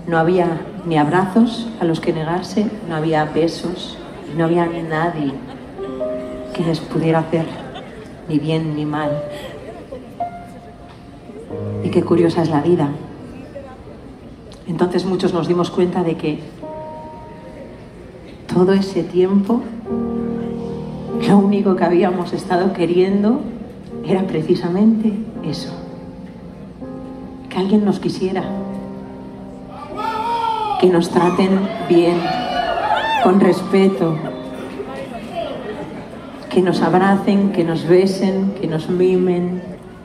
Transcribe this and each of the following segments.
No había ni abrazos a los que negarse, no había besos, no había nadie que les pudiera hacer ni bien ni mal. Y qué curiosa es la vida. Entonces muchos nos dimos cuenta de que todo ese tiempo lo único que habíamos estado queriendo era precisamente eso, que alguien nos quisiera, que nos traten bien, con respeto, que nos abracen, que nos besen, que nos mimen.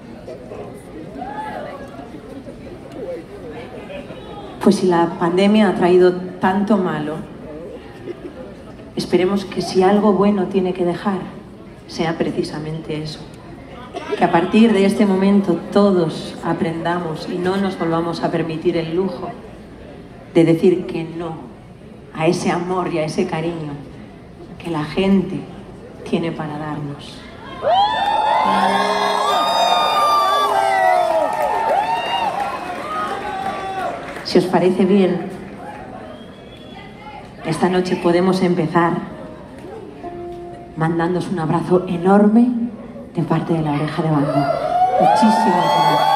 Pues si la pandemia ha traído tanto malo, esperemos que si algo bueno tiene que dejar, sea precisamente eso. Que a partir de este momento todos aprendamos y no nos volvamos a permitir el lujo de decir que no a ese amor y a ese cariño que la gente tiene para darnos. Si os parece bien, esta noche podemos empezar mandándoos un abrazo enorme de parte de La Oreja de Van Gogh. Muchísimas gracias.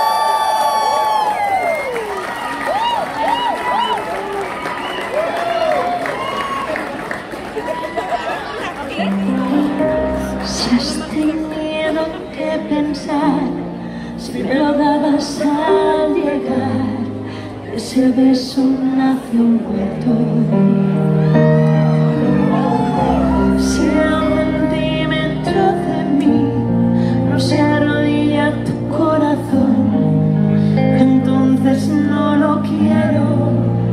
Si has tenido que pensar, si me lo dabas al llegar, ese beso nació muerto. Si a un centímetro de mí no se arrodilla tu corazón, entonces no lo quiero.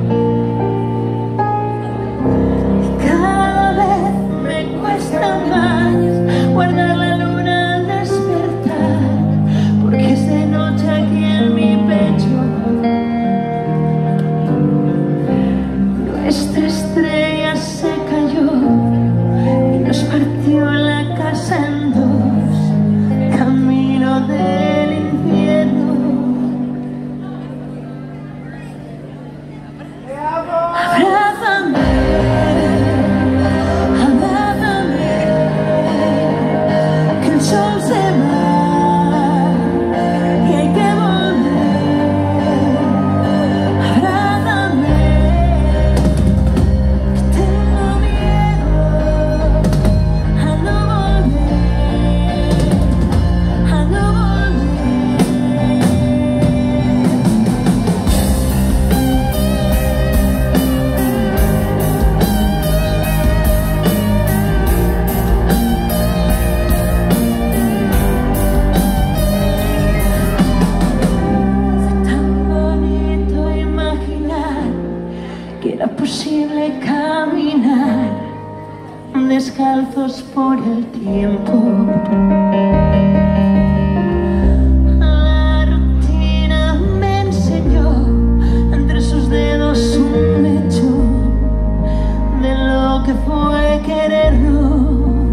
Y cada vez me cuesta más guardar la luna al despertar, porque es de noche aquí en mi pecho. Nuestra estrella se cayó y nos partió la casa en dos, camino del infierno. Abrázame, abrázame, que el sol se va y hay que volver. Abrázame, tengo miedo a no volver, a no volver. Fue tan bonito imaginar que era posible caminar descalzos por el tiempo. La rutina me enseñó entre sus dedos un hecho de lo que fue querernos.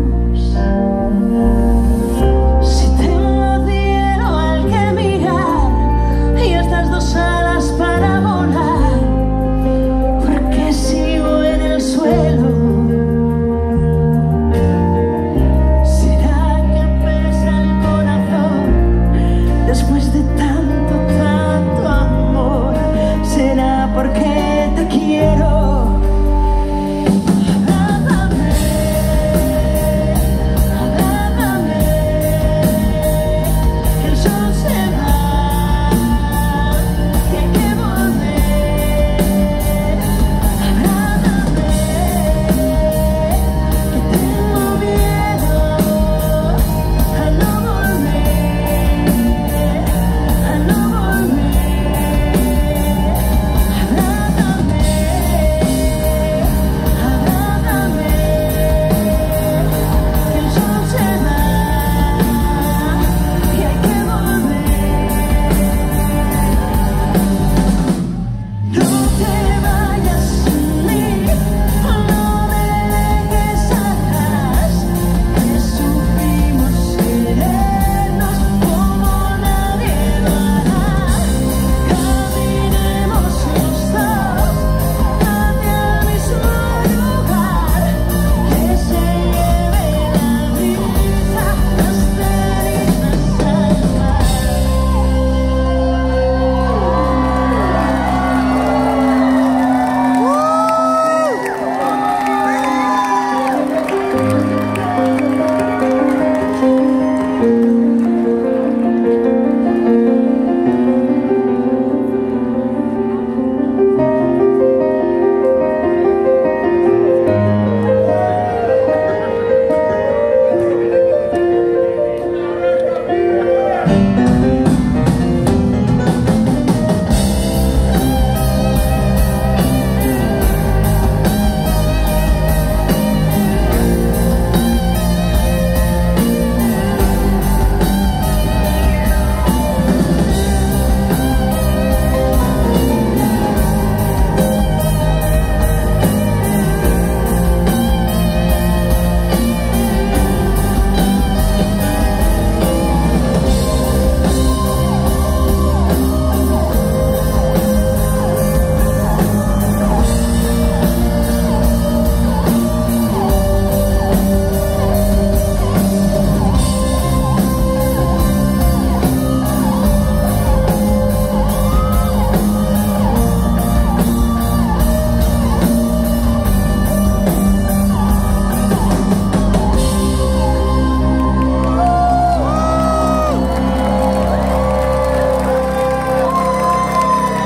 Si tengo cielo al que mirar y estas dos alas para volar, porque sigo en el suelo. ¿Será que pesa el corazón?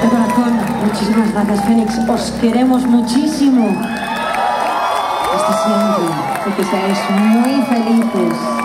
De corazón, muchísimas gracias, Fénix. Os queremos muchísimo. Hasta siempre. Y que seáis muy felices.